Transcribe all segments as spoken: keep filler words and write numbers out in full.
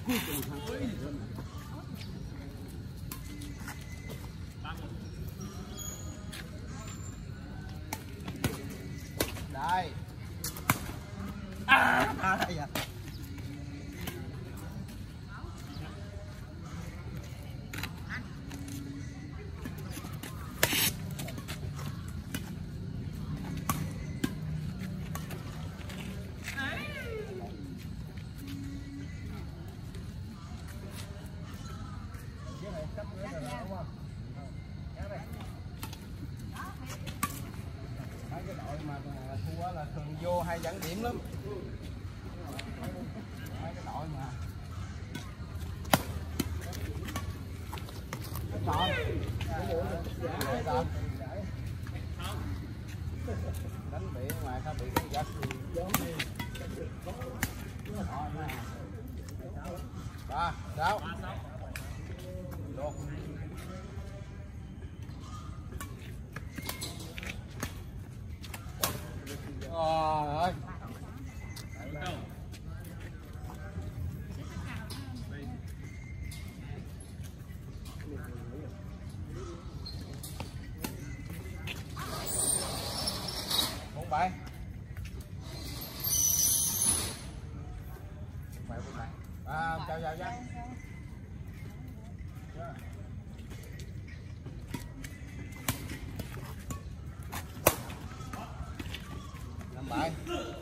Đây. À, à đây à. Cái đội mà thua là thường vô hay dẫn điểm lắm. Mấy cái đội mà rồi đánh biển ngoài sao bị cái giật ba sáu được. Trời ơi. Bốn bảy. Bảy bốn bảy. À, chào chào chào. Năm bảy.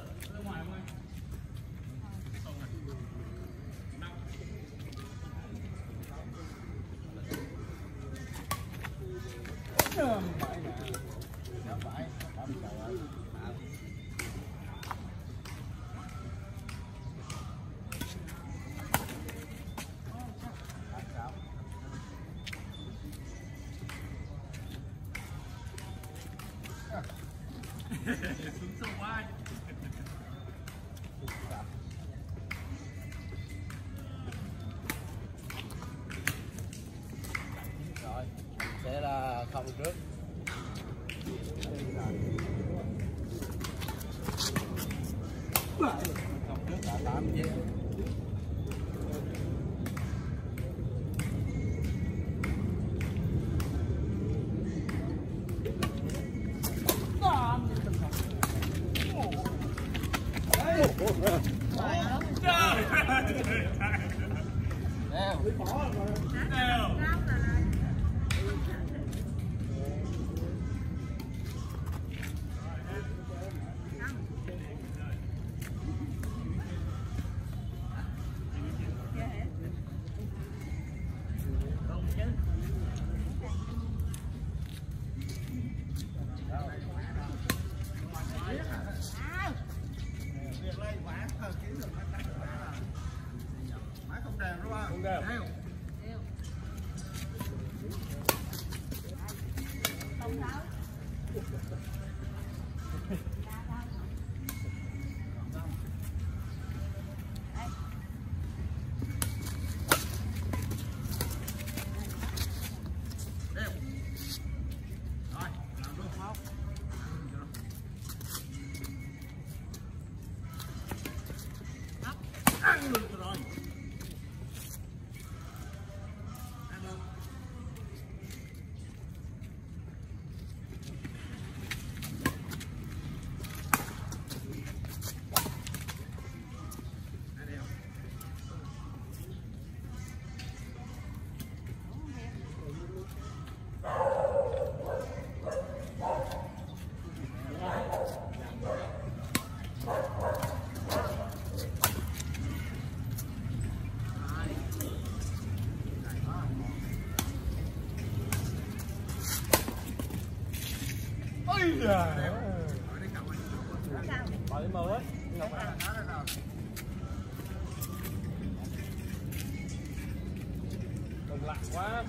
Xuống sâu quá. Rồi, sẽ là không trước. Không trước là tám chứ. Không đều. Ăn được rồi. Ôi giời. Bỏ đi mơ hết. Đừng lặng quá.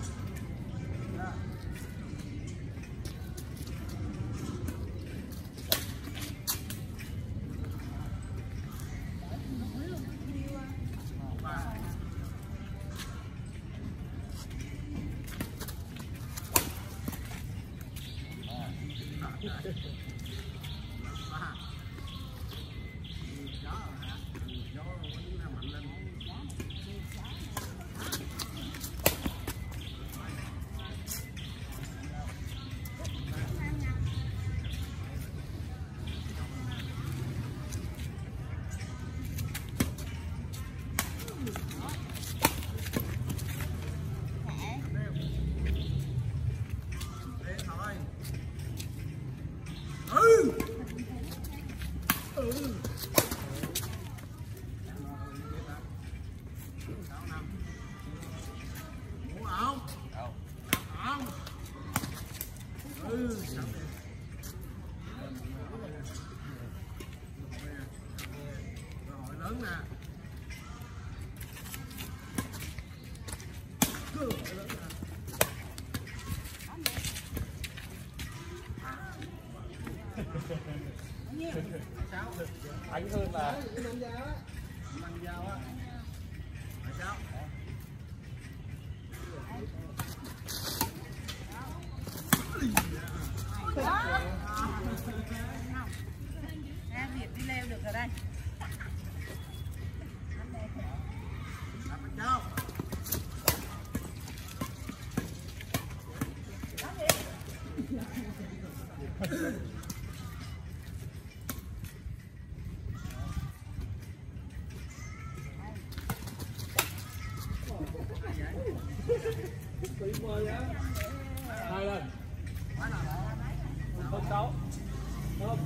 Lớn nè. Anh hơn là Mang dao á. Mang dao á. Là sao? Ra Việt đi leo được ở đây. Làm được chưa? hai lần không sáu không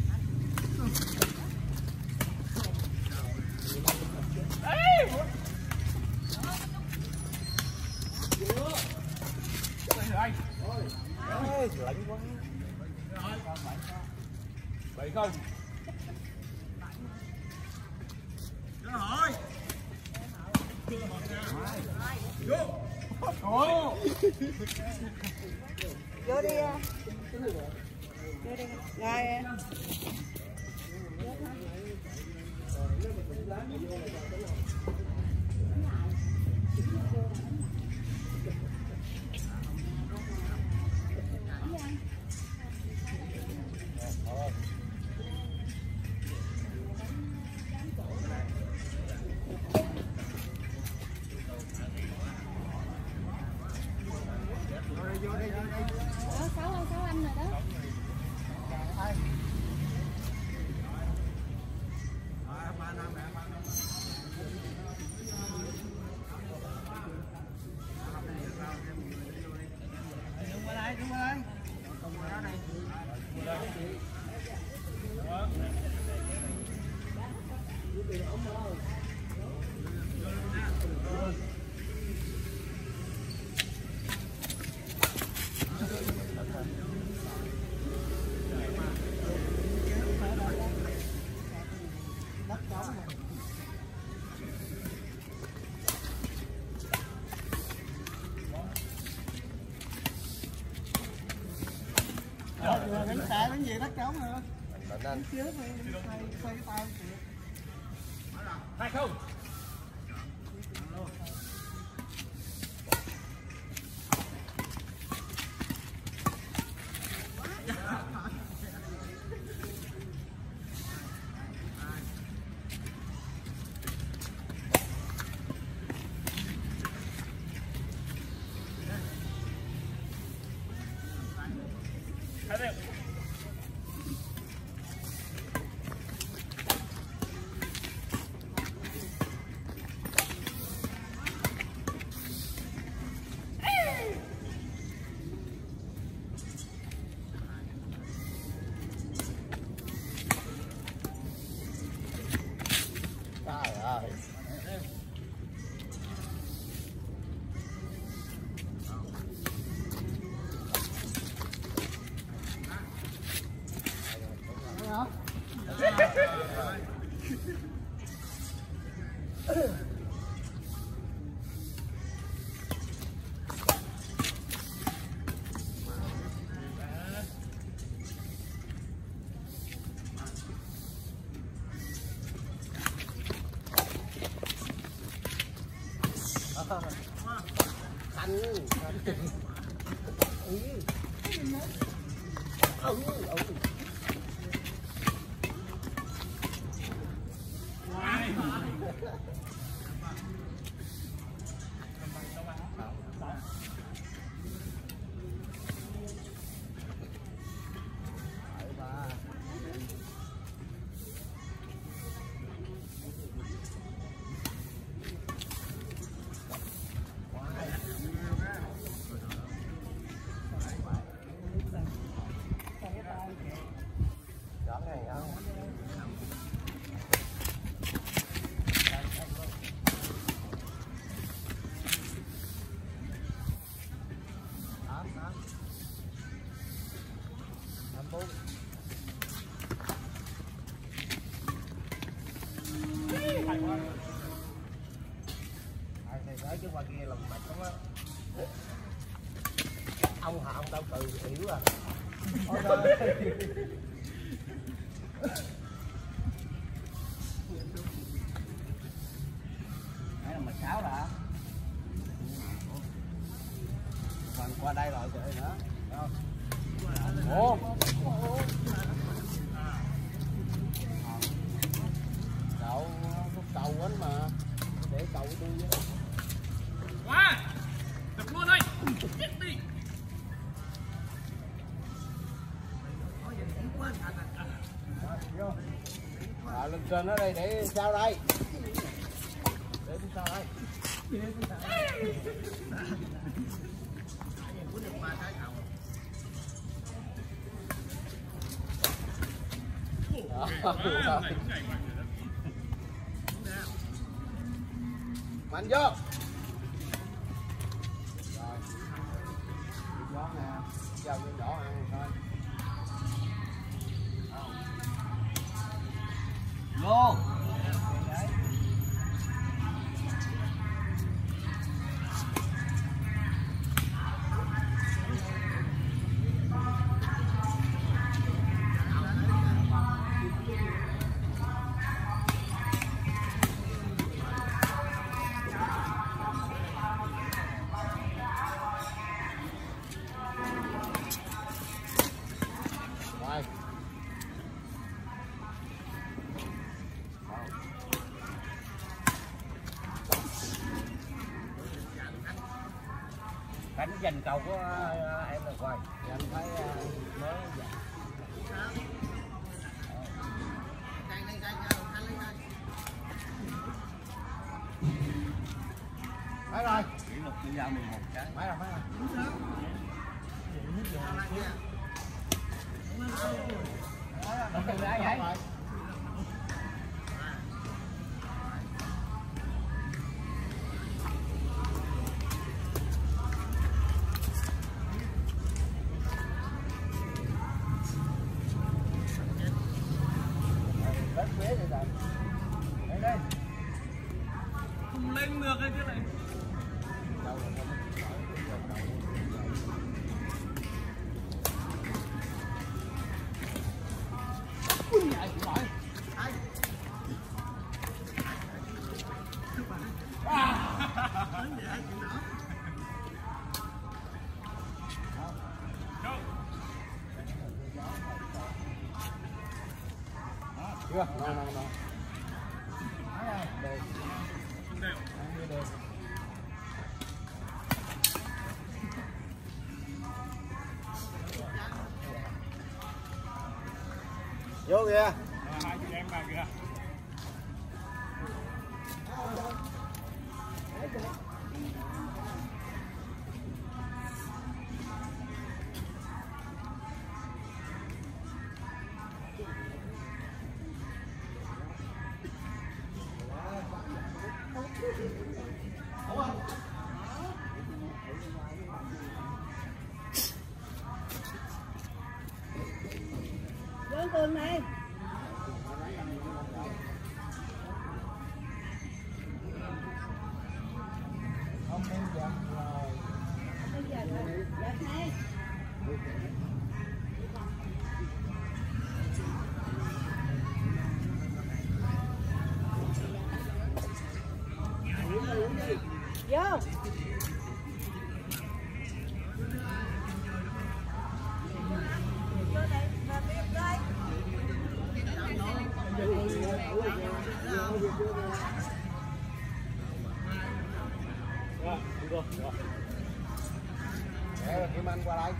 anh ơi lạnh quá bảy không Ồ. Vô đi. Vô đi. Rồi. Đó, sáu sáu anh rồi đó. Đúng qua đây, đúng qua đây. Không qua đây. Rồi, đánh xạ đánh gì đất trống hả? Đánh trước đi, xoay xoay cái tay kìa. hai không trời ơi anh bốn cháu tự yếu à. Đấy là mười sáu đã. Còn qua đây rồi trời nữa. Ủa. Cậu có cầu quánh mà. Để cậu tôi với. Quá. Tập luôn đây. Chết đi. À, lên trên ở đây để sao đây? Để sao đây? Mạnh vô. Rồi. Gió nè, giao cho nhỏ ăn thôi. Vô. Đánh giành cầu của em được rồi, em thấy mới vậy. Mấy rồi? Kỷ lục tự do mười một cái. Mấy rồi, mấy rồi? Đúng rồi. Vậy? Không lên được cái chứ này. Chưa? Nào nào nào. Đều. Đều. Đều. Vô kìa. Hai chị em vào kìa. Vô tường này. Không nên giật rồi. Bây giờ rồi, giật này. Vô. Rồi, được rồi. Để Kim Anh qua đây.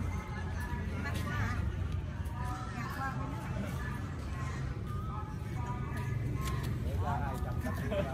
Để qua đây chậm chậm.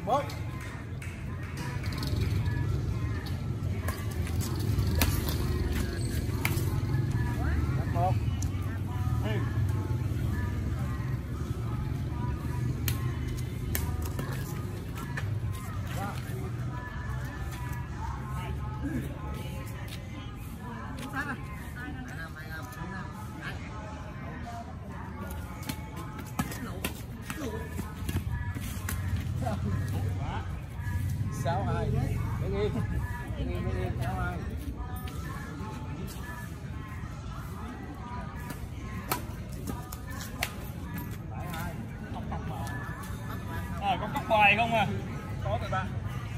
bốn một sáu hai để nghi để nghi để nghi sáu hai Rồi có cốc bài không à? có rồi ba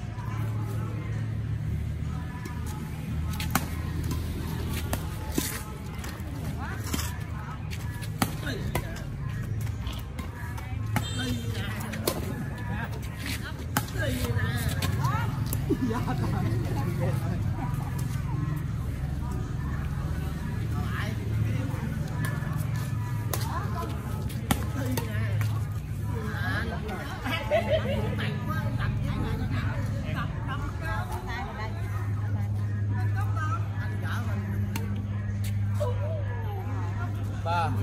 ba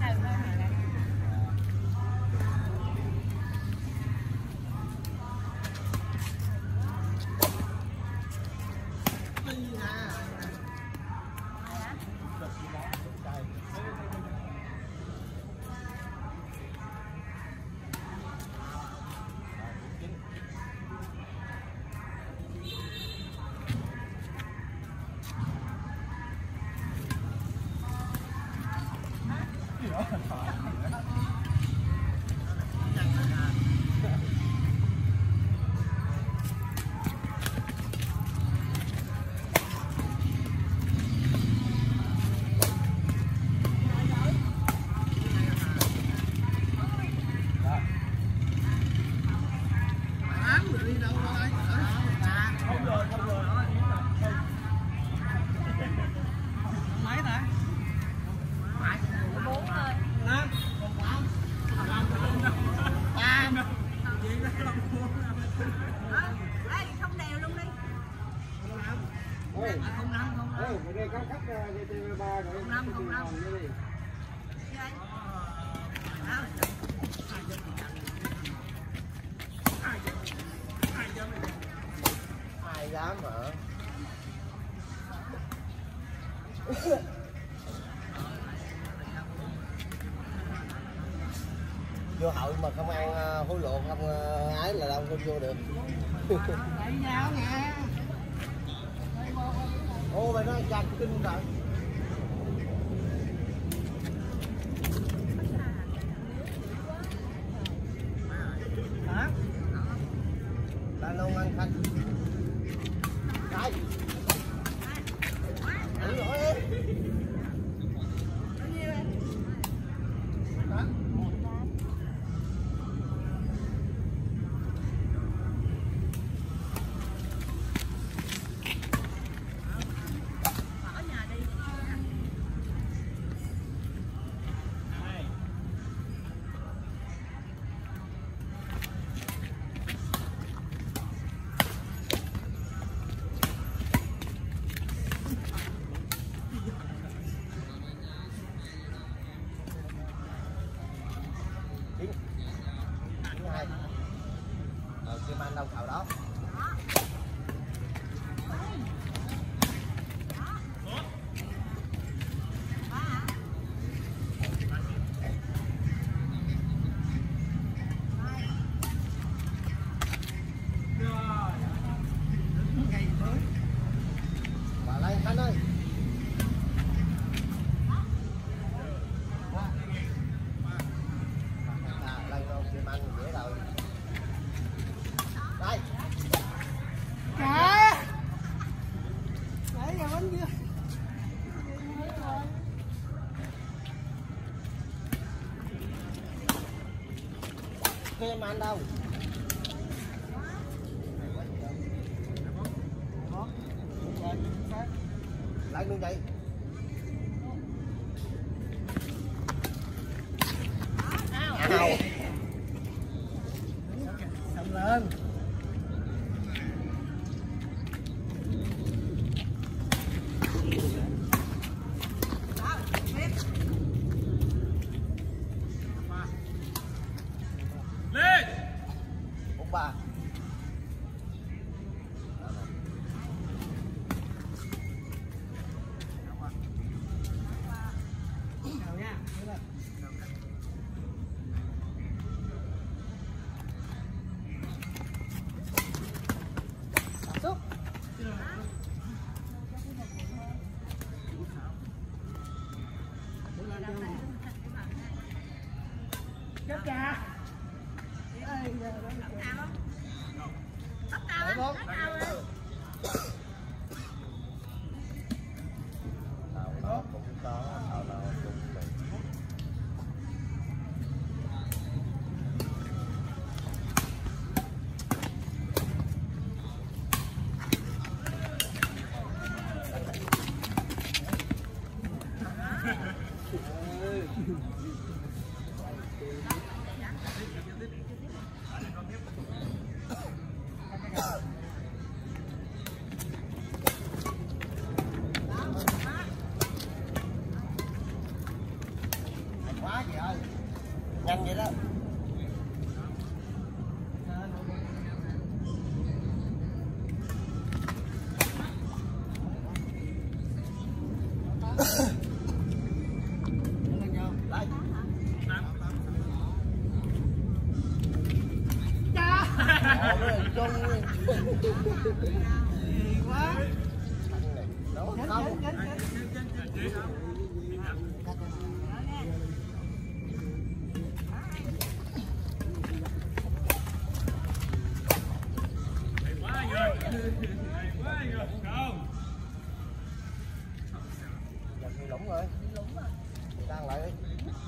không năm không năm không đây có khách ba rồi không năm không năm ai dám hả vô hậu mà không ăn hối lộ không ái là đâu không vô được. Đẩy nhau nè. Ô mày nói chặt kinh rồi. Hả? Ba lô ăn khách. Đây. Đúng rồi em. Ờ, Kim Anh đâu khảo đó. Bà Lan Khánh ơi. Lan đâu Kim Anh dễ rồi. Đây. Kìa. Để nhà bánh chưa? Kim Anh đâu? Lại luôn vậy. Cầm lên. Chết cha. Ê, giờ đó Tóc tao á, tóc tao á. Tàu nó cũng có, tàu nào cũng được. Quá chị ơi, nhanh vậy đó. quá. Đâu Nhanh, không? nhanh, nhanh, nhanh. Quá rồi. Quá rồi. Không. Giờ thì lũng rồi. Thì đang lại đi.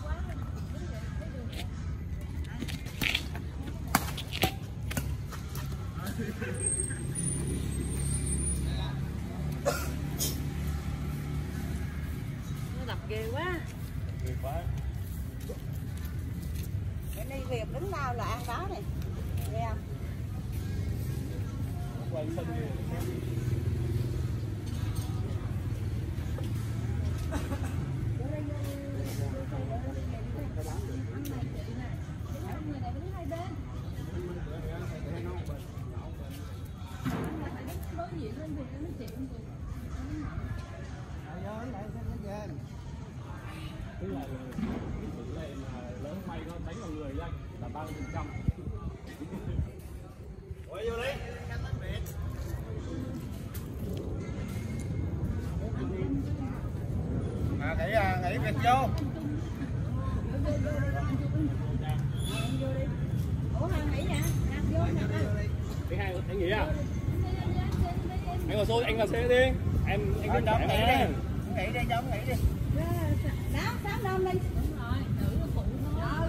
Nó đập ghê quá. Ghê quá. Cái này việc đứng nào là ăn đó này. Nghe không? Quay sân đi. Tức là cái tỷ lệ mà lớn may nó đánh vào người anh là ba mươi phần trăm. Quay vô đi. À, nghĩ à, nghĩ việc vô. Ủa Hằng nghỉ nè, Hằng vô nè. Thứ hai anh nghỉ à? Anh vào xô anh vào xe đi. Em anh Thôi, cứ chống nghỉ nghỉ đi. đi. Nghỉ đi, chống nghỉ đi. Đó, sáu năm đi. Đúng rồi, nữ là phụ thôi.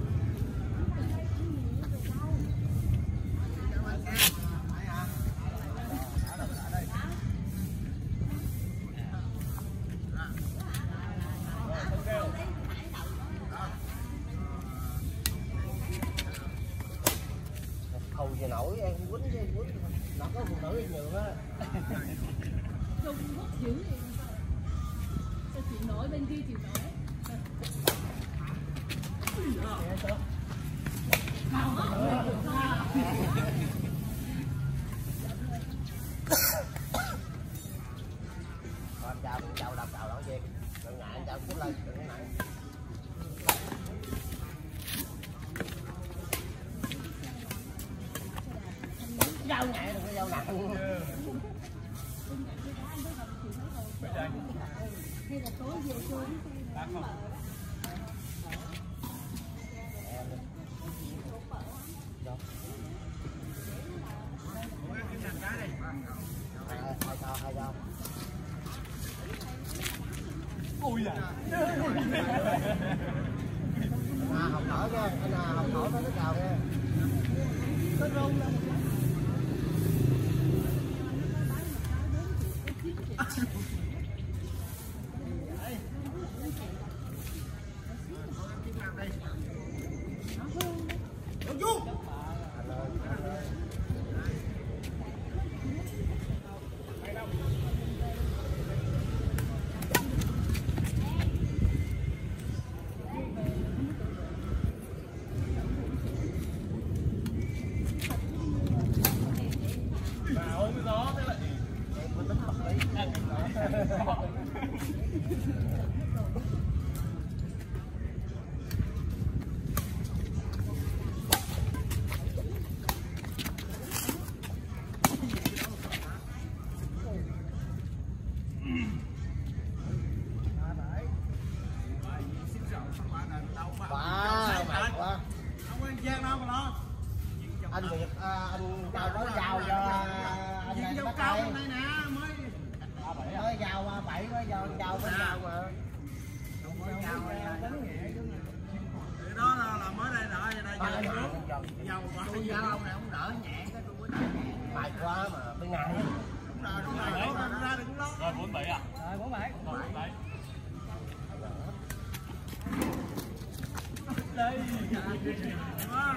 Hầu giờ nổi em quýnh với quýnh nó có phụ nữ nhiều á. Trung Quốc dữ vậy. Sao chịu nổi bên kia chịu nổi. Con chào chào đập chào đó gì. Đừng ngại chào cút lên, đừng có nặng. Dao nhẹ đừng có dao nặng. Hay là tối về chơi Hai cho, hai cho. Ui da. À, học hỏi nha, anh à, học hỏi tới cái chào nha. có rôn lên. anh Việt à, anh Cao có giao cho anh này dao bắt cao tay hôm nay nè mới mới giao ba bảy mới giao giao mới giao mà mới giao đó là, là mới đây nọ đây giờ dầu mà không giao ông này không đỡ nhẹ cái tôi bài quá mà tôi ngại đúng rồi đúng rồi đổ ra đừng lo Rồi bốn bảy à? rồi bốn bảy Rồi bốn bảy. đây đó.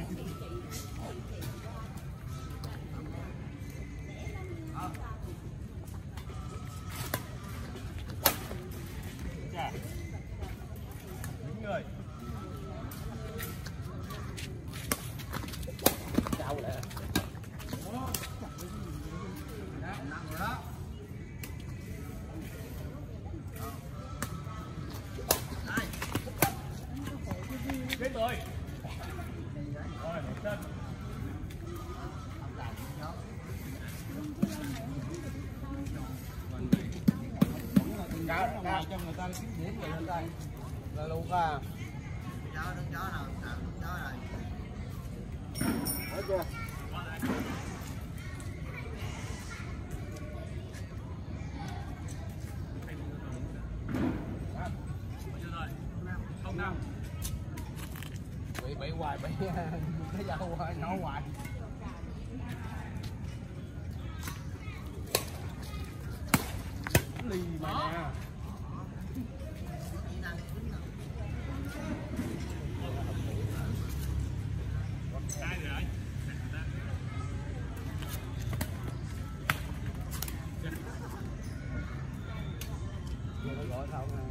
Chà. Đúng người. chào lại Nặng rồi đó. Đây. Chết rồi. Rồi, một chân. cá cá cho người ta kiếm điểm vậy lên đây là luôn à Chó đứng chó nào, đứng chó này. thấy chưa Không năm. bị bị hoài bị cái dao hoài nó hoài lì mà nè Sai rồi anh. gọi không nè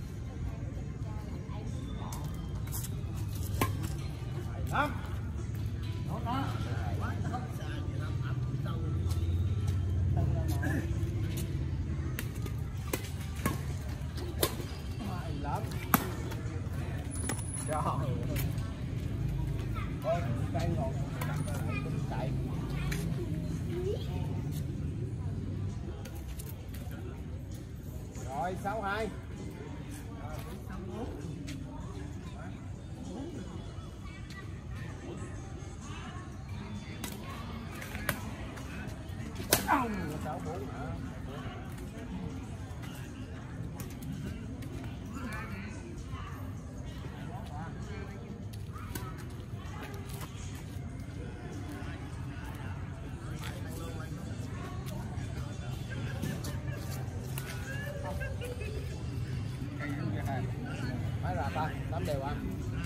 lắm nó đó hay lắm trời ơi cây ngọt chạy rồi sáu hai sáu bốn hả mấy là ta tám đều anh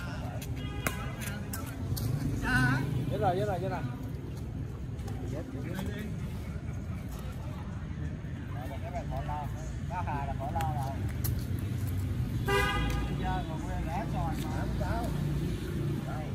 chết rồi chết rồi chết rồi cá hà là khỏi lo rồi bây giờ còn quê gã tròn mà không sao đây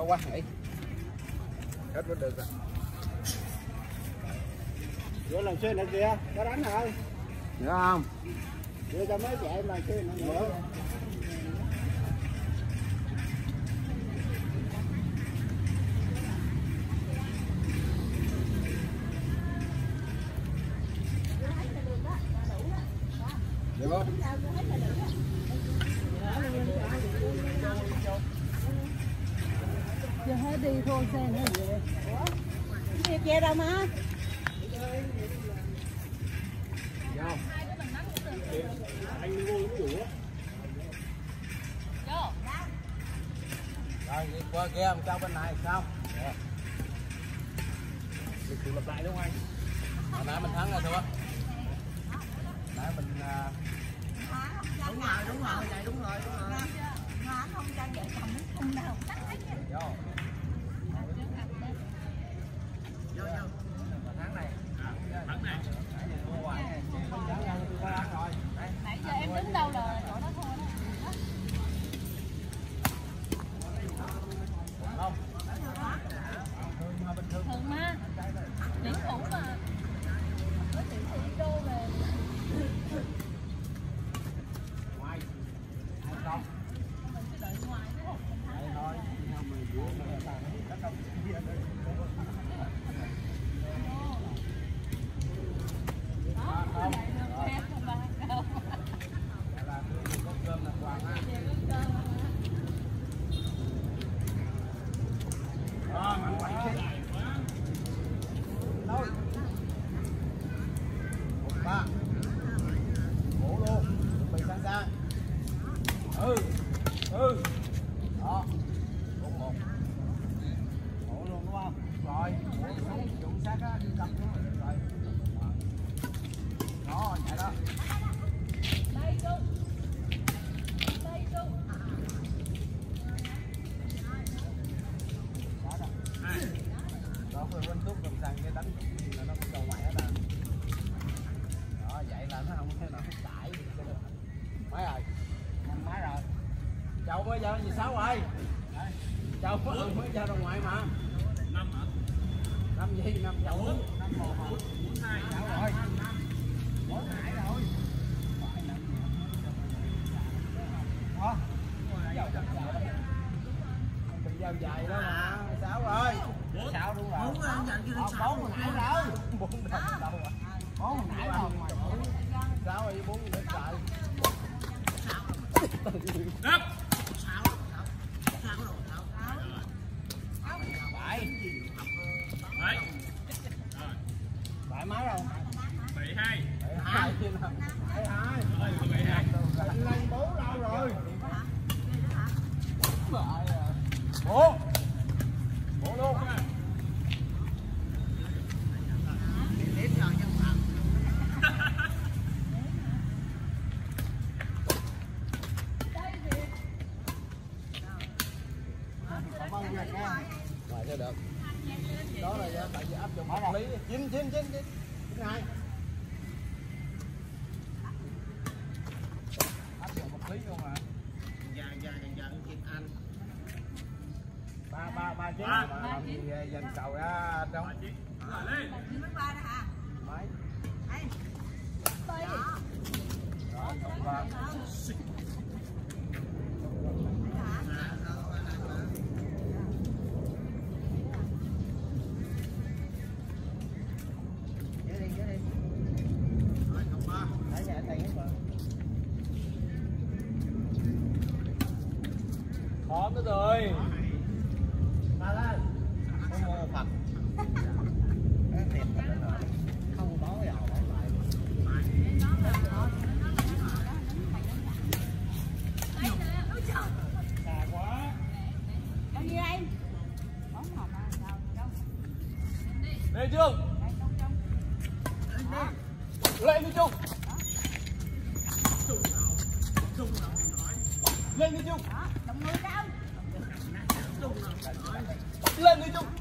lâu quá nghỉ hết có được rồi. Giữa lần xuyên này kìa, có đánh rồi. Được không? Đưa cho mấy chị em lần xuyên nữa. Nữa. Được không? Giờ hết đi thôi xe nữa về. Cái kia đâu mà. Anh vô cũng đủ á. Rồi đi qua kia ông cho bên này xong. Được tự lập lại đúng không anh? Hồi nãy mình thắng rồi thua. Nãy mình uh... Đúng rồi, đúng rồi, vậy đúng rồi, đúng rồi. Mà không cho vợ chồng không nào cắt hết. vô. Vô vô. Thắng này. Thắng này. Nãy giờ em đứng đâu là chỗ đó thôi đó. Không. Thường mà. Điểm cũ mà. Có chuyện thì đi đô về. Ngoài. Hai không. Mình cứ đợi ngoài chứ không mình thắng. Đây thôi. Đó, không. Em không ba đâu. Là có cơm là quàng ha. Đó, mạnh quậy chứ. Thôi. Một ba. Bổ luôn. Chuẩn bị sang sang. Ừ. Ừ. Đó. Bốn một. Bổ luôn đúng không? Rồi. Bổ xuống. Chủ sát á. Đi cầm xuống. Rồi. Đó, vậy đó. Đây Trung. Đây Trung. Đó đó. Đó phải quên túc cầm sang cái đánh là nó cũng đầu ngoài hết à. Đó vậy là nó không thế nào không tải được. Mấy rồi? Năm mấy rồi? Châu mới giao gì sáu rồi? Châu mới mới giao ra ngoài mà. Năm hả? Năm gì? Năm chậu tức. Năm một hả? Bốn hai. Chậu rồi. Bốn hai rồi. Đó. Bị giao dài đó mà. Sáu rồi. Sáu đúng rồi. Bốn rồi, giờ chưa được sáu Bốn rồi. nãy rồi. Bốn đồng đâu rồi. Bốn nãy rồi. Sáu rồi bốn để chạy. Đáp. Sáu. Sáu có đồ sáu. Bảy. Đấy. Rồi. Bảy mấy rồi? Bảy hai. Bảy hai chứ nào. Bảy hai. Rồi, bảy hai. Lên bốn đâu rồi? Bốn. Bốn luôn. Đếm giờ cho Phạm. Cảm ơn Việt nha. Rồi cho được. Đó là do tại vì áp dụng pháp lý. Chín chín chín chín. Chín hai. Áp dụng pháp lý không mà. Giờ giờ giờ Kim Anh. Ba ba ba chín. Ba. Làm gì dành cầu ra trong. Ba chiếc. Rồi lên. Mấy. Đây. Đó, cộng ba. Dưới đi, dưới đi. Rồi, cộng ba. Đấy, nhà tay hết rồi. Khó nữa rồi. Ba lên. Có mua Phật. Cái thiệt thật đó nữa. Không có dầu bán lại. Xa quá. Bao nhiêu em? Bóng hộp à? Đâu? Đâu? Lên Trương. Đây, trong trong. Lên đi Trung. Lên đi Trung. Đó, đồng người đâu? Lên đi Trung.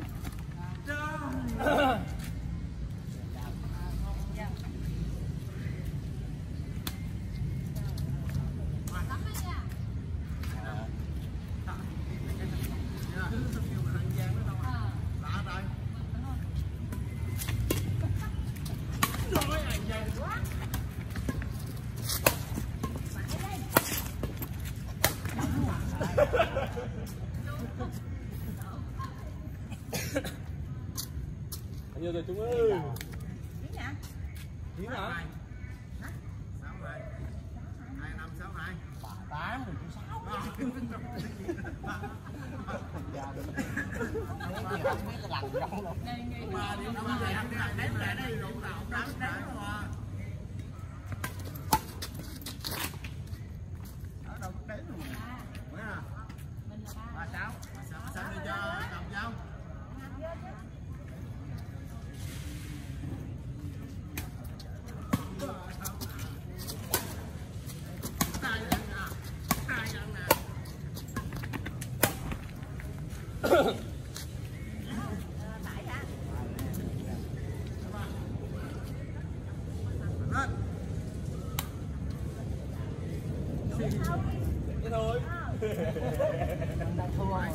Bao nhiêu rồi chúng ơi? Chín hả? Chín hả? sáu hai hai năm sáu hai tám rồi chứ sáu. Không biết là lần đâu đâu. Đề nghị mà đi năm này anh này ném lại đây rồi nào ông đá ném mà ở đâu cũng đến luôn mấy à mình là ba. ba sáu sao đi cho cầm nhau Thế thôi. Mình đang thua rồi.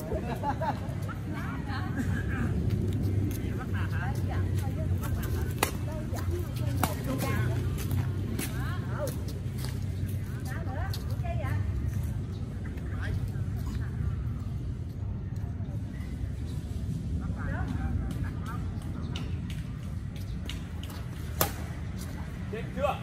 Chết chưa?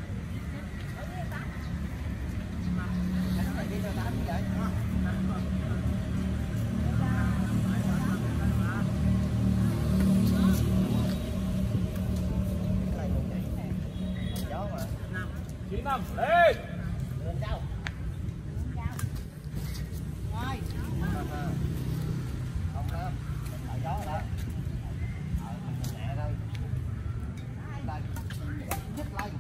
Chín năm lên. Lên đâu? Thôi. Không đó. Mình lại gió đó. Ờ, mình nhẹ thôi. Đây. Dứt lên.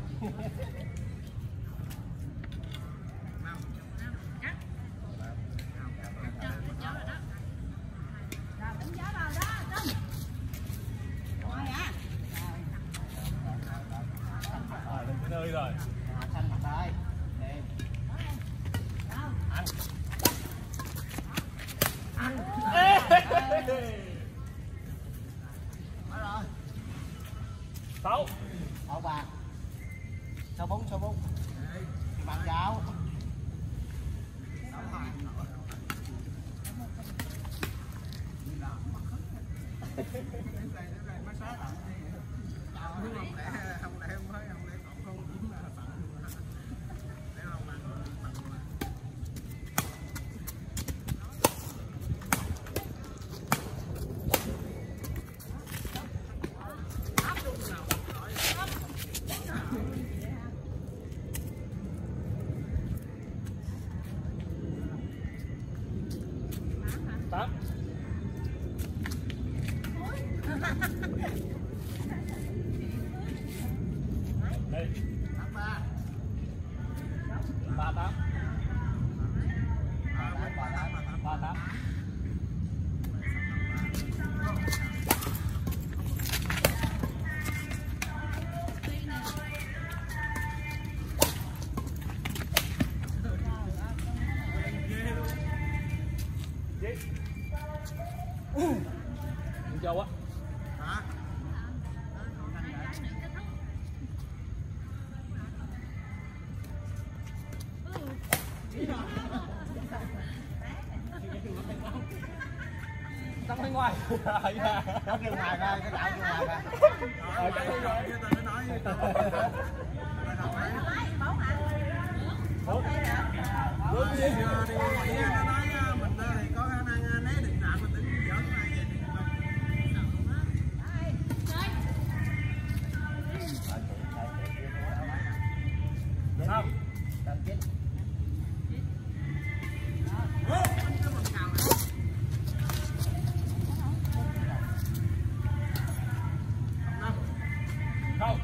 Rồi, lên cái nơi rồi. À, xanh mặt đây. Nè. Ăn. Ăn. Đó rồi. Sáu. Sáu ba. Sáu bốn, sáu bốn. Bàn cháo. không lẽ không thấy không lẽ còn không cũng là tặng để không ăn Tám. Đây. tám ba Ba tám. Ba tám. Con Châu á. hả Trong bên ngoài. Nó kêu ngoài ra, cái đạo kêu ngoài ra. rồi cái rồi kia tao nói tao Bốn. Bốn gì? Thì nó nói mình thì có khả năng né định đạn mà tính giỡn ai vậy thì Năm. Đang chết. Không.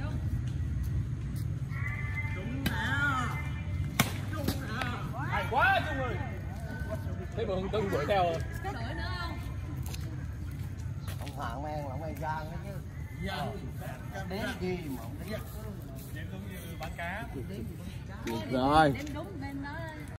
đúng nè đúng nè Hay quá Trung ơi. Thấy mà Hưng Tưng đuổi theo rồi. Có đuổi nữa không? Ông Hoàng men là ông ấy ra nữa chứ. dạ Đến gì mà ông biết. Giống như bán cá. Rồi. Đếm đúng bên đó.